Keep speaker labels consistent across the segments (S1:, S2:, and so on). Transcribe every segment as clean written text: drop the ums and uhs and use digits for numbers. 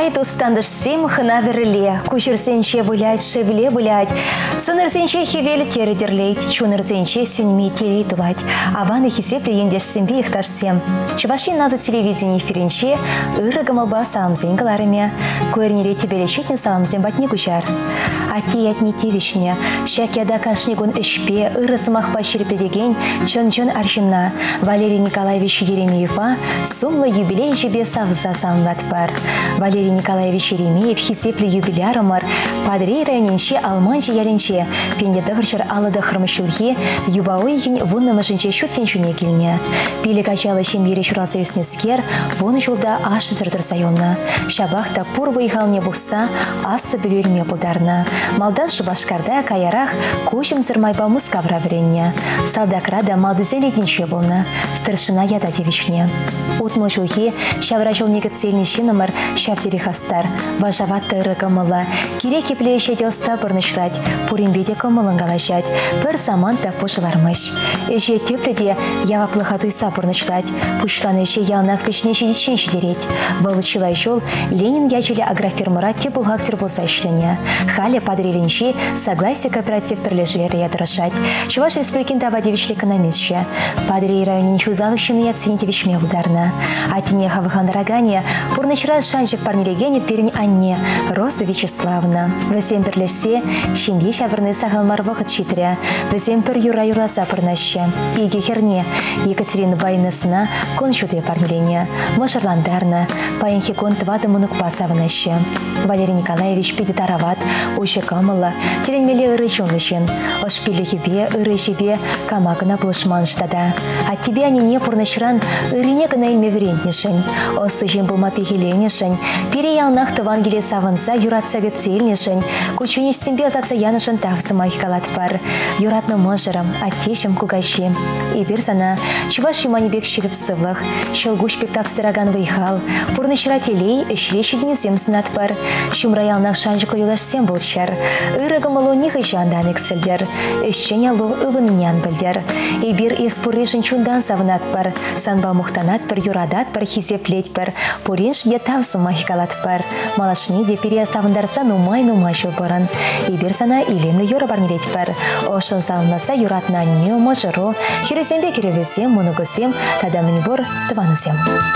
S1: Ай, тустандыш сем хына веріле, көшірсенше бұлять, шевіле бұлять. Сынырсенше хевелі тері дерлейт, чунырсенше сүнме телей тулать. Аваны хисепле ендешсенбе ихташсем. Чувашин назы телевидение эфиренше ыры гамалба саламзен каларыме. Көрнере тебелешетен саламзен батне күшар. Ати ятни тевишне, шакяда кашнигун эшпе, ыры сымақпа шерпедеген, чон-чон аршина. Валерий Николаевич Еремеева сумлы юбилей жебе савза салынат бар. Валерий Николаевич Еремеев хисепле юбилярымар, падрей районенше алманче яленче, пенде дығыршыр алыды хырмышылге, юбауы еген вуннымышынче шуттен шуне келіне. Пилі качалы шембері шурасы өснескер, вон жолда ашы зырдыр сайонна. Шабақта пур выйхалне бұқса, асты білелме бұлдарна. Малдан шыбашкарда каярах көшім зырмайбамыз кавра вренне. Салдакрада малдызен етінші болна, старшина яда девичне. Утмы жылге шавра жол негіцелнеші номер шаптері хастар, важаватты ыры кымылы, керек кеплееше делста бұрнышлать, пуримбеде кымылын галашать, бір заман да пошылармыш. Эже тепледе яваплыха туйса бұрнышлать, пушланы эше ялнақ вешнеші дешен шидереть. Вылычылай жол Ленин ячелі агрофермыра те бұлғактер болса ішлене. Халі падреленші согласие кооператив бірлежілері ядырышать. Чуваш республикин тавадевичлі экономистші. Падрей районен чудалықшыны ятсенетевичме ударна. Атине хавыхландарагане пурнычра шанчик парнелегене перень Анне Роза Вячеславна. Візем бірлешсе шемге шавырны сағалмар вақыт читря. Візем бір юра-юра запырнашы. Еге херне Екатерина Байнысына коншуты парнелене. Мышырландарна. Паенхе кон твады мұнықпа савынашы. Валерий Николаевич пиді тарават, ойшы камылы, теренмелі ұры жонлышын. Ошпилі хебе, ұры жебе, камағына бұлышман штада. От тебе они не пурнышран, ұрыне гына илме верентнешін. Осы жен бұлма пехеленешін. Пере ялнақ тывангеле савынса юратсағы цельнешін. Кучунешсенбе азатса янышын тавсыма хикалат бар. Юратны мұжырым, аттешім кугашим. И бір зана, чуваш юманебек шеліп сывлық. Шылгуш пектапсыраган выйхал. Пурнышра телей, эшлеші дүнесем сынат бар. Шумра ялнақ шанжықы юлашсем бұлшар. Ырығым ұлу неғі жандан эксілдер. Эшчен ялу ұвынынян білдер. И бір еспуррешін чундан савынат бар. Санба мұқтанат бір юрадат бір хизеплет бір. Пуринш де тавсыма хикалат бар. Малашыне де пере савындарса нумай-нумай шыл бұрын. И бір сана илемлі юра барнелет бар. Ошын салынаса юратна не ұмажыру. Хересембе керевесем, мұнығысем, тадамын бұр тыванысем.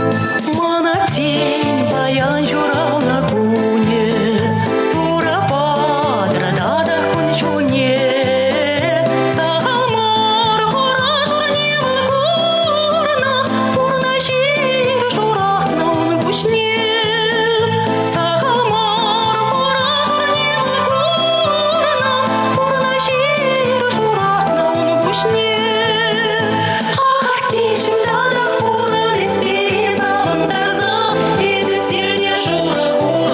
S2: Мана тень баян журал на куне, тура падра дада хун жуне. Сахамар хора журне валгорна, пурна шир журатна он бушне. Сахамар хора журне валгорна, пурна шир журатна он бушне. Ахартишим дада хуран испери завандарза, эти стерне жура хуран.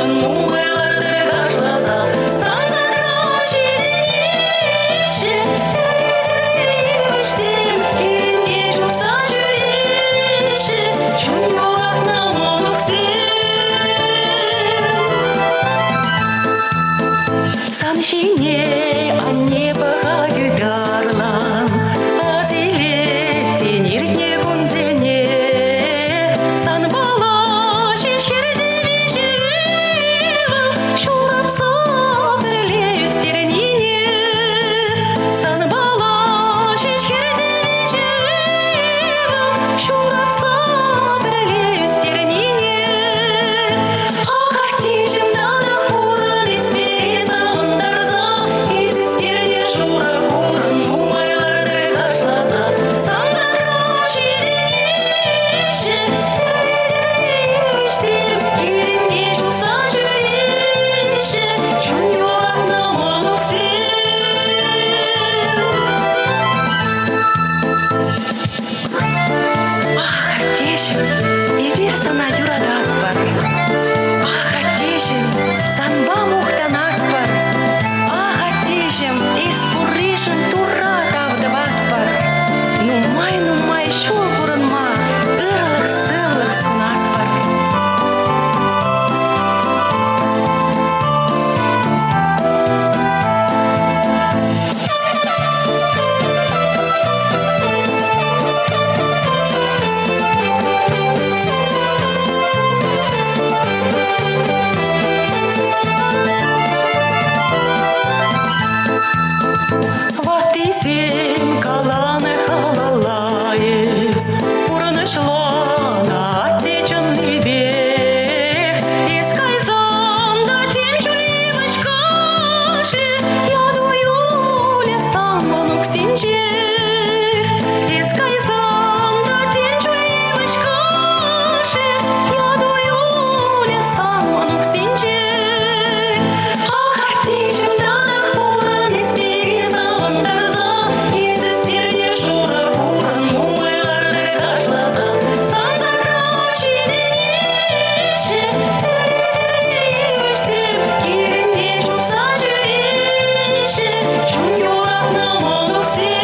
S2: сем каланы халалайыз, урынышло на отеченный век. Искай замда тем чуливочкаши, я дую лесам манук синчек. Искай замда тем чуливочкаши, я дую лесам манук синчек. Ах, отечем данах пуран, испеги завандарза, изюстерне шура пуран, муэларды кашлаза. Сан закрачи денеші, тірі-тірі ерінде жұмса жүреші, шун юрақна манук сен.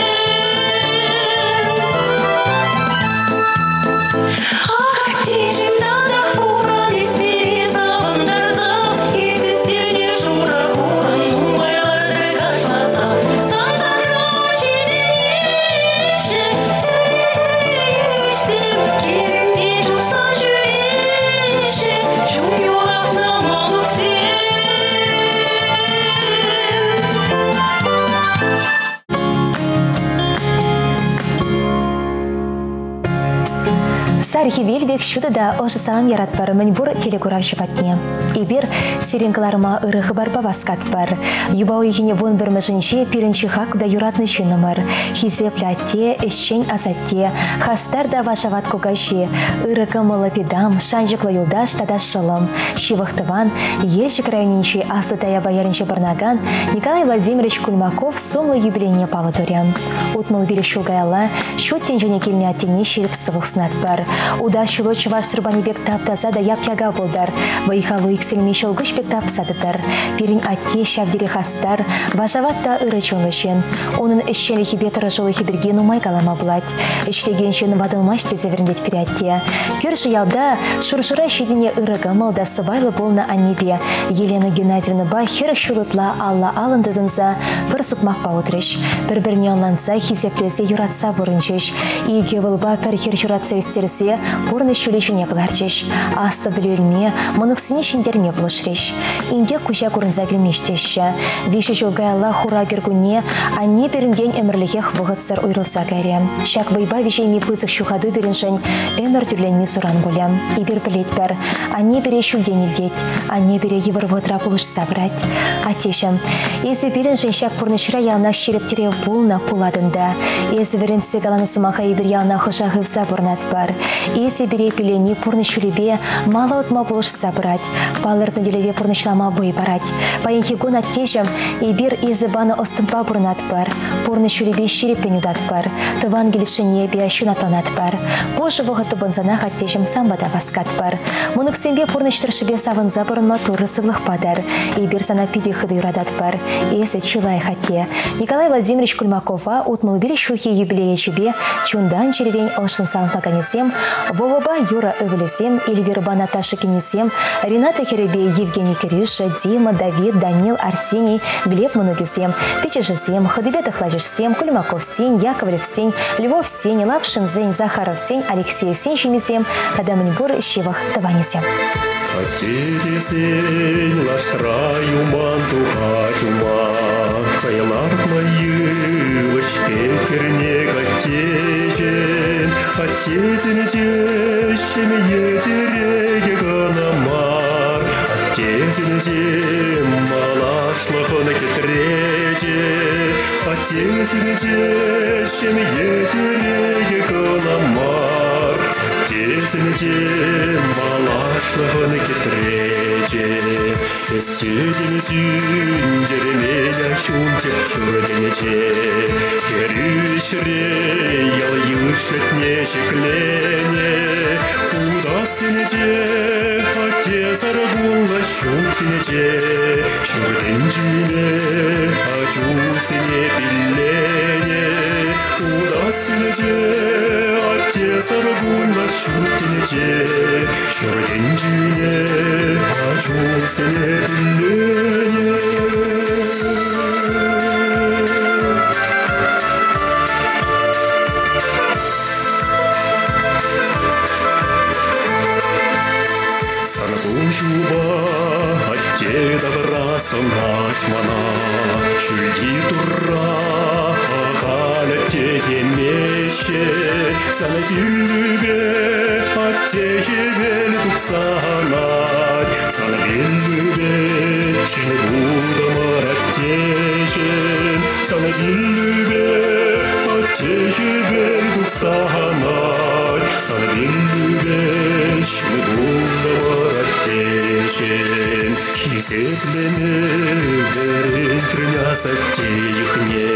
S2: Ах, отечем данах пуран, испеги завандарза, изюстерне шура пуран, муэларды кашлаза. Сан закрачи денеші, тірі-тірі ерінде жұмса жүреші, шун юрақна манук сен.
S1: Сархи вельбек шуды да ошы салам яратпар мінбур телекурав батне. Ибір сиренкаларыма ырығы барба баскат бар. Юбау егіне вон бір мүжінше пирінші хақ да юратны жынымыр. Хизеп ләтте, эшчен азатте, хастар да вашават кугаши. Ырығы мылы педам, шанжықлы юлдаш тада шылым. Шивықтыван, ешік районинче асы тая баярынче барнаган Николай Владимирович Кульмаков сомлы юбилейне палы дөрем. Утмыл билік шулгайла, шуттен және келіне аттене шеріп сывық сынат бар. Уда шулы чываш сұрбанебек таптаза да яп-яга болдар. Байхалу икселме шолгыш бек тапсадыдар. Перін атте шавдері хастар, важаватта ыры чонлышен. Оның ішчелі хибетірі жолы хиберген умай калама бұлад. Ішлеген шын вадылмаш тезеверіндет пиратте. Көрші ялда шуршура шедіне ырығы малда сыбайлы болна анебе. Елена Геннадьевна ба херік шулытла алла алындыдынза бір сукмақ бауытрыш. Бір-біріне онланса хизеплезе юратса бұрынчыш. Иге вылба пір хер юратса өстерсе бұрны шулешіне қыларчыш. Асты білөліне мұнықсыне шиндерме бұлышрыш. Инде күші көрінза келмештеші. Веші жолгайла хура гергуне ане берінген әмірлігех вғытсыр ұйрылса кәрі. Шак байба вешейме пызық шухаду беріншін әмір түрленме сұран болям. Ибір білет бір. Ане бере шулден елдет. Ане бере евір вғытра бұлышса брать. Атешім. Езі беріншін шак бұрны шыра ялна шерептере бұлна пуладында. Езі верінсе галанысы маха ебір ялна хышағывса бұрнат бар. Езі бере пелене пұрны шүлебе мала отма бұлышса брать. Балыртны делеве пұрнышлама бой барать. Паенхи гон аттешім ебір езі баны остынпа бұрнат бар. Пұрны шүлебе шереппен удат бар. Тыван келішіне бе шунатланат бар. Бұшы бұғы тұбынзанақ аттешім самбада баскат бар. Мұнық сенбе пұрныштыршыбе савынза бұрынма туры сывлық падар. Ебір сана пиде хыды юрадат бар. Езі чулай хатте. Николай Владимирович Кульмакова утмыл білі шухи юбилея жібе чундан черерен олшын салынпаганесем, Вовоба Юра Өвілесем, Эльвирба Наташа Кенесем, Рената Херебе, Евгений Кирюша, Дима, Давид, Данил, Арсений, Глеб Манугисем, Печежесем, Ходыбета Хлажешсем, Кульмаков Сень, Яковлев Сень, Львов Сень, Лапшин Зень, Захаров Сень, Алексеев Сень, Шемисем, Кадамыньгур, Щевах, Таванесем.
S3: Хотели сень, лаштраю манту хатюма, Кайлар мои, вочпекерне котечен, Отетен тещем етереге ганамар, Отетен тем малашлахона кетрече, Отетен тещем етереге ганамар, Отетен тем малашлахона кетрече, Эстеден сюндеременя шунтер шурденече, Керюшре ял юшетне шеклене, Удасынече, Отец аргулла шунтенече, Шурденчине, Ачусыне пиллене, Удасынече, Отец аргулла шунтенече, Шурденчине, Ачусыне пиллене. Санбужуба, отте добра сонать мана, чуди тура, ага демеще, сана биллүбе аттехебел туксанат, сана биллүбе чини будамар аттешен, сана биллүбе аттехебел туксанат, сана биллүбе чини будамар аттешен, хисеплеме берен трынясатте юхне,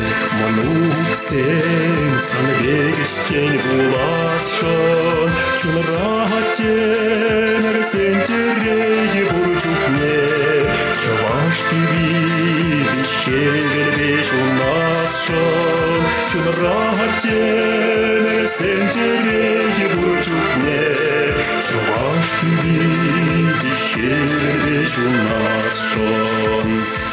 S3: мануксен сана бегиштен буласшан, чунрахаттен эрсентереги бурчукне, чаваш тиби бишевелбеш унасшан, чунрахаттен эрсентереги бурчукне, чаваш тиби бишевелбеш унасшан.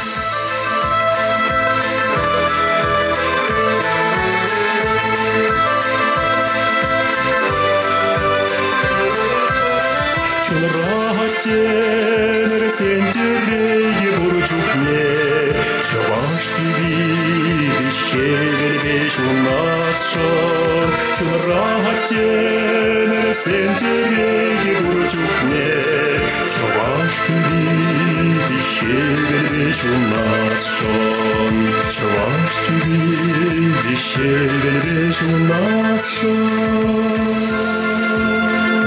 S3: Чунрахаттен эрсентереги бурчукне, чаваш тиби бишевелбеш унасшан, чунрахаттен эрсентереги бурчукне, чаваш тиби бишевелбеш унасшан, чаваш тиби бишевелбеш унасшан.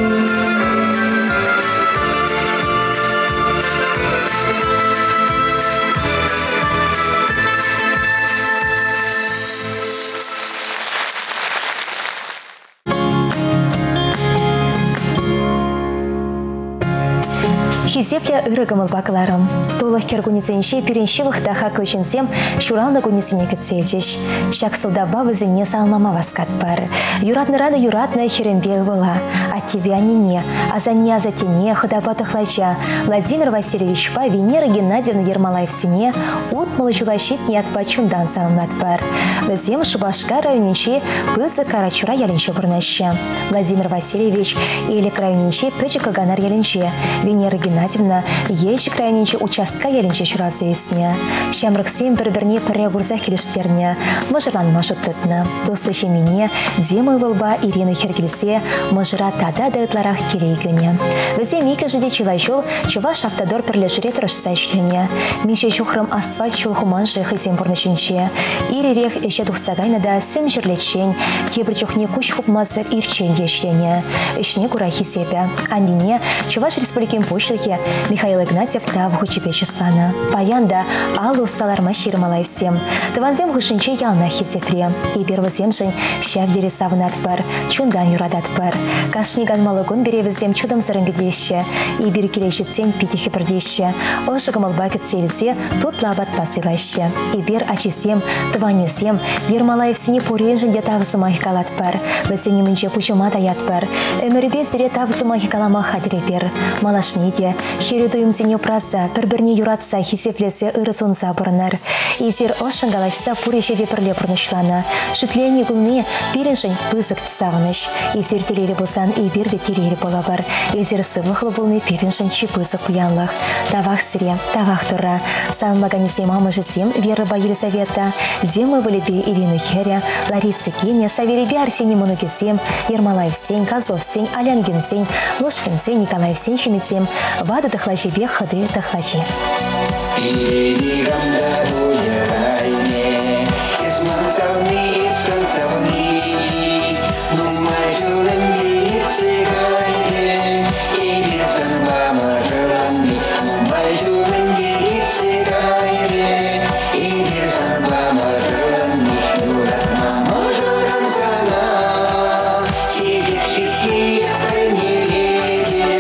S1: Хизепля ырыгымыл бакыларым. Толық кергунесенше перенше вахта хаклышынсем шуралны гунесене кетсельчеш. Шаксылда бабызыне салмама васкат бар. Юратны херембел была. А тебя не, а за не, а за тене, ходопатахлача. Владимир Васильевич па Венера Геннадьевна Ермолаевсене утмалы жулащит не отпачундан салмат бар. Везем Шубашка районенче пызы карачура яленче бурнаща. Владимир Васильевич или крайненче печи каганар яленче. Венера Геннадьевна еші крайненче участка яленче шуразы есне. Шамрыксем бір-бірне пірре бурза келіштерне. Мыжырлан машыт тұтны. Дослыше мене демы вылба Ирина Хергелсе мыжыра тада дайытларах телейгіне. Везем екі жиде чулайшыл Чуваш автодор пірлешіре тұрышса іштене. Менше шухрым асфальт шулхуман жиғы зем бурнышынче. Иререх эше тухсагайна да сім жерлетшен. Тебір чухне куш хупмазыр ирчен дештене. Ишне кура хисепе. Андине Чуваш республикин пошлыхе Михаил Игнатьев тав хучепе числана. Паянда алу саларма ширмалай всем. Тыванзем хышынче ялна хисепре. И первозем жын шав дере савнат бар. Чундан юрадат бар. Кашниган малыгун беревізем чудом зарынгыдеще. И бір келешетсен питихи бірдеще. Ошығым албакет селзе тут лабат пасылаще. И бір ачисем, тыванесем, Ермолаевсене поренжінде тағзыма хикалат бар. Візене мінже пучума даят бар. Өмірбе зіре тағзыма хикалама хадире бер. Малашнеде, херюдуымзене праса, бір-бірне юратса хисеплесе ырысунса бұрынар. Изер ошыңгалашса пуреше вепірле бұрнышлана. Шүтлені гүлме перенжін пызык тісағыныш. Изер телері болсан и бірді телері бола бар. Изер сывлықлы болны перенжін чи пызык пуянлық. Тавақ сіре, тавақ тұра. Салмаганезем амыжызем Вера Елизавета, Демы Валебе Ирина Херя, Лариса Кеня, Саверебе Арсений Моногезем, Ермолаевсен, Козловсен, Алянгенсен, Ложкинсен, Николаевсен, Шемесем, Вада Дахлажебе, Хады Дахлажи.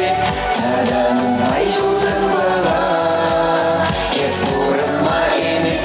S2: Ма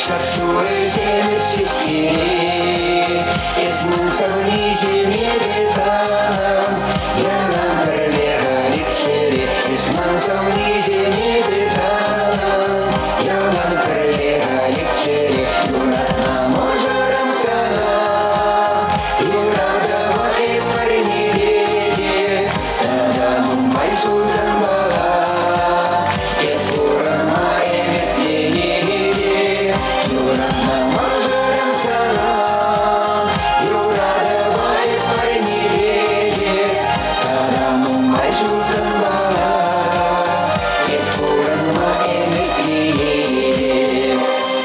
S4: Шапшуры земли сестре, Эсмун савнижи небесам, Я нам пролегали кшере, Эсмун савнижи небесам, Я нам пролегали кшере, Юрат нам ожарам сана, Юрат давай парни леди, Тогда мумбай сузан бала, Эфуран мае метвели, Юрат нам ожарам сана, Юрат давай парни леди, Тогда мумбай сузан бала, Эфуран мае метвели.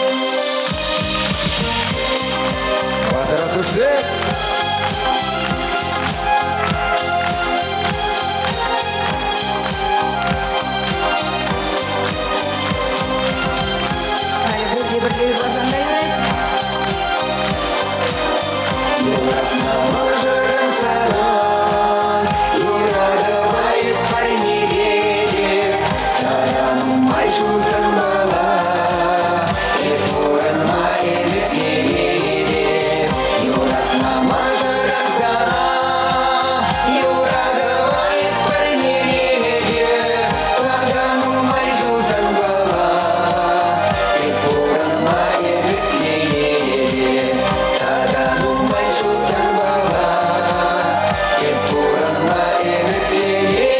S4: Здравствуйте! Юрат нам ожарам сана, Юрат давай парни леди, Тогда мумбай сузан бала, Эфуран мае метвели. Юрат нам ожарам сана, Юрат давай парни леди, Тогда мумбай сузан бала, Эфуран мае метвели. Тогда мумбай сузан бала, Эфуран мае метвели.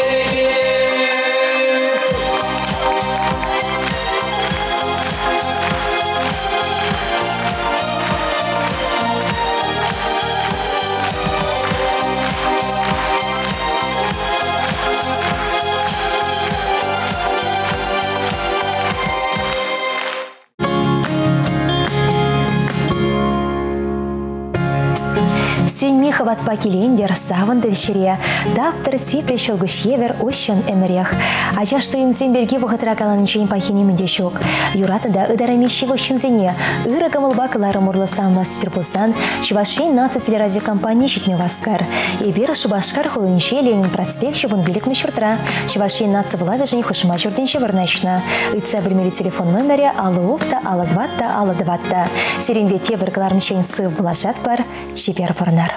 S1: Сюньми хаватпа келендер савын дельшире, таптыр сипле шелгушевер ощен эмерех. Ача что им земберги вахатракалан чейн пахиним дешок. Юратында ыдарамещего щензене, ыры камылбакалары мурласамла стерпусан, Чувашин нация телерадиокомпании щитме васкар. И бир Шубашкар холынче Ленин проспект щевун билик мещуртра. Чувашин нация влавежень хушма чурденче варначна. Ыца бельмели телефон номере ала 2 ала 2. Серембете бір калармчейн сыв булашат бар, чипер порнар.